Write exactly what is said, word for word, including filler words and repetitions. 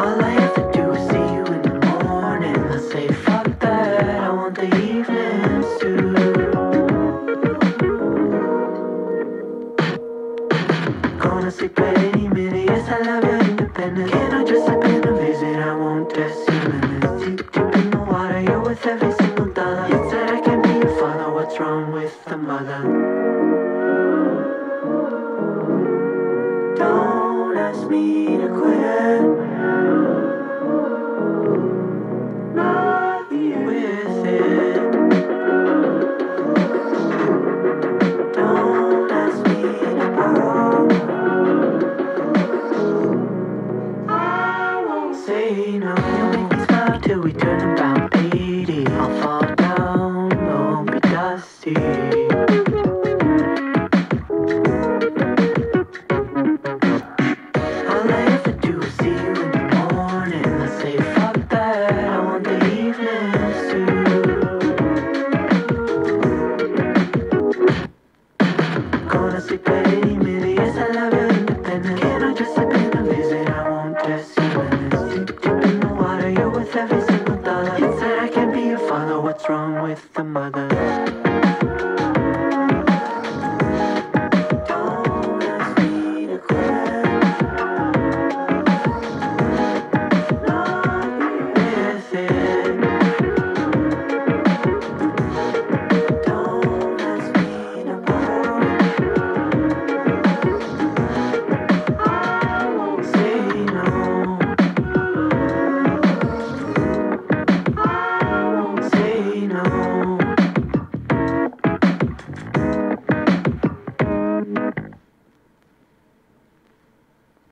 All I have to do is see you in the morning. I say fuck that, I want the evenings too. Gonna sleep at any minute, yes I love your independence. Can I just slip in a visit, I won't test you minutes. Deep, deep in the water, you're worth every single dollar. You said I can be your father, what's wrong with the mother? Don't ask me to quit. Not with it. Don't ask me to borrow. I won't say no. You make me smile till we turn about eighty. I'll fall down, but won't be dusty. All I have to do is see you in the morning. I say fuck that, I want the evenings too. Gonna sleep at any minute, yes I love your independence. Can I just slip in a visit, I won't test you minutes. Deep, deep in the water, you're worth every single dollar. You said I can't be your father, what's wrong with the mother?